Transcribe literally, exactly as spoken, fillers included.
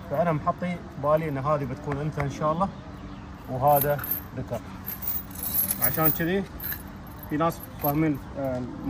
فانا محطي بالي ان هذه بتكون انثى ان شاء الله وهذا ذكر. عشان كذي في ناس فاهمين